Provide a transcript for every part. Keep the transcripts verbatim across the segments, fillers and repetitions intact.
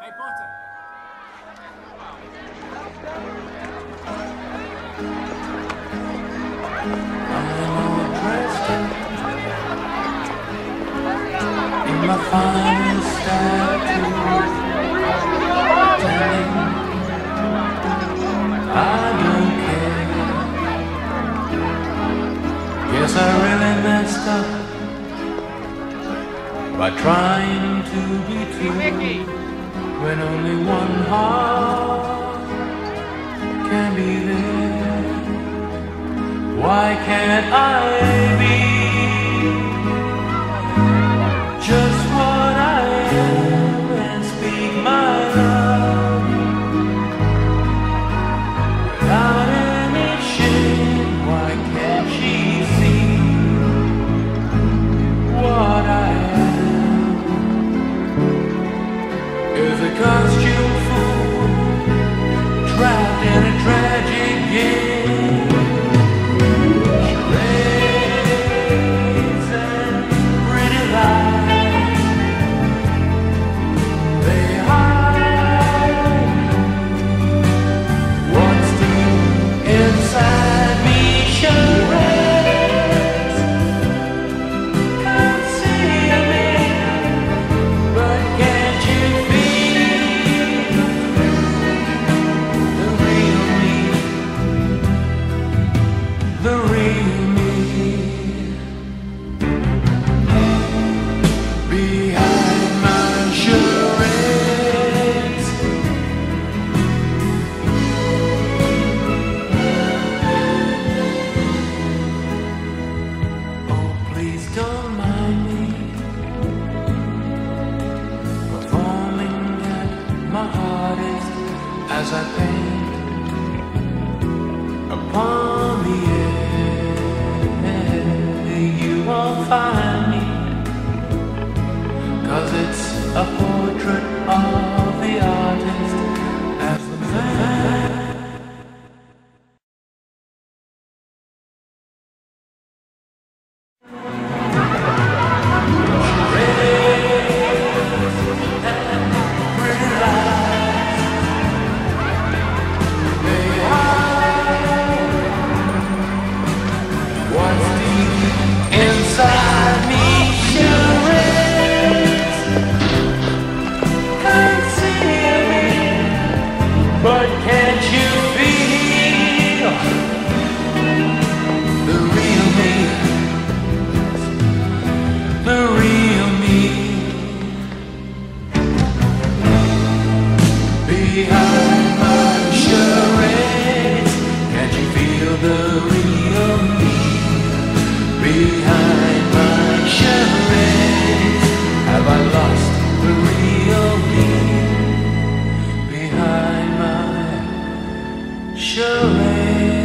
My finest tattoo, I don't care. Guess I really messed up by trying to be true when only one heart can be there. Why can't I be just what I am and speak my love without any shame? Why can't she see what I am? Is a costume fool trapped in a tragic game? Charades and pretty lies. As I paint upon the air, you won't find me, 'cause it's a portrait of the artist as the man. Inside me, charades conceal me, but can't you feel the real me, the real me behind my charades? Can't you feel the real me? Behind my charades, have I lost the real me? Behind my charades.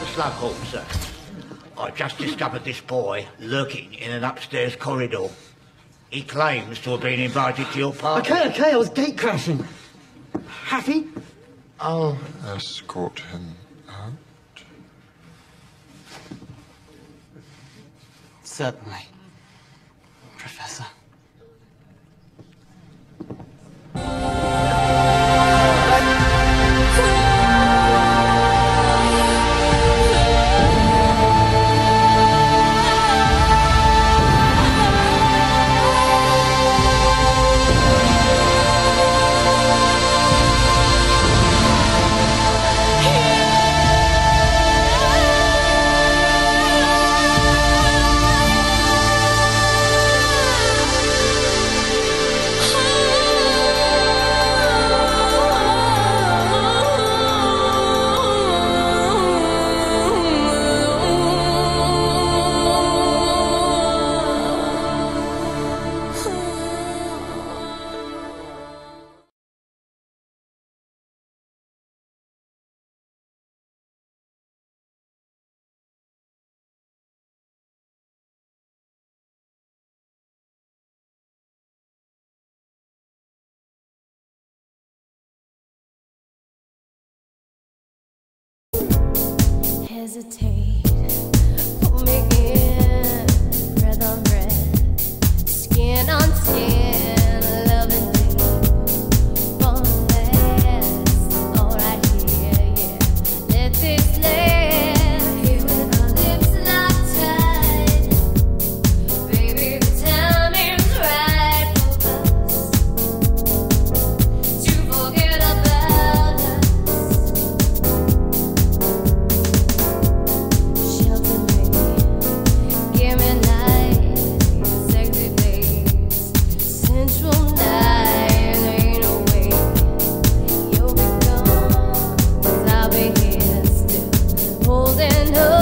Slug Hall, sir. I just discovered this boy lurking in an upstairs corridor. He claims to have been invited to your party. Okay, okay, I was gate crashing. Happy? I'll escort him out. Certainly, Professor. Hesitate, pull me in, breath on breath, skin on skin, love and deep, won't last, all right here, yeah, let this land, here with our lips locked tight, baby the time is right for us, to forget about us. Holding up